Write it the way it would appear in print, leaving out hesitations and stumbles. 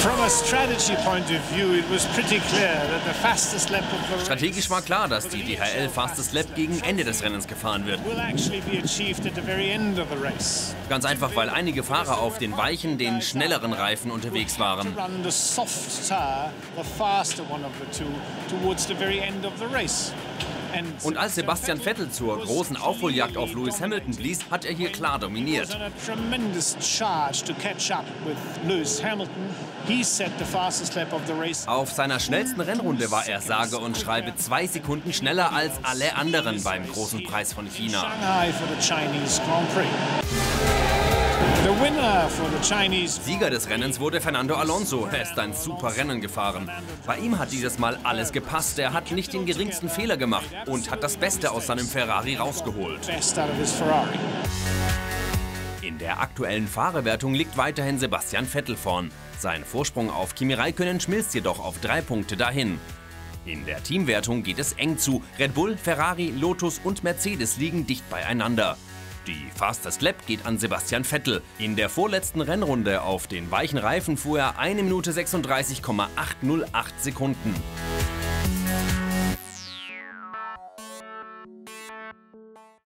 Strategisch war klar, dass die DHL Fastest Lap gegen Ende des Rennens gefahren wird. Ganz einfach, weil einige Fahrer auf den weichen, den schnelleren Reifen unterwegs waren. Und als Sebastian Vettel zur großen Aufholjagd auf Lewis Hamilton blies, hat er hier klar dominiert. Auf seiner schnellsten Rennrunde war er sage und schreibe 2 Sekunden schneller als alle anderen beim großen Preis von China. Sieger des Rennens wurde Fernando Alonso. Er ist ein super Rennen gefahren. Bei ihm hat dieses Mal alles gepasst. Er hat nicht den geringsten Fehler gemacht und hat das Beste aus seinem Ferrari rausgeholt. In der aktuellen Fahrerwertung liegt weiterhin Sebastian Vettel vorn. Sein Vorsprung auf Kimi Räikkönen schmilzt jedoch auf 3 Punkte dahin. In der Teamwertung geht es eng zu. Red Bull, Ferrari, Lotus und Mercedes liegen dicht beieinander. Die Fastest Lap geht an Sebastian Vettel. In der vorletzten Rennrunde auf den weichen Reifen fuhr er 1 Minute 36,808 Sekunden.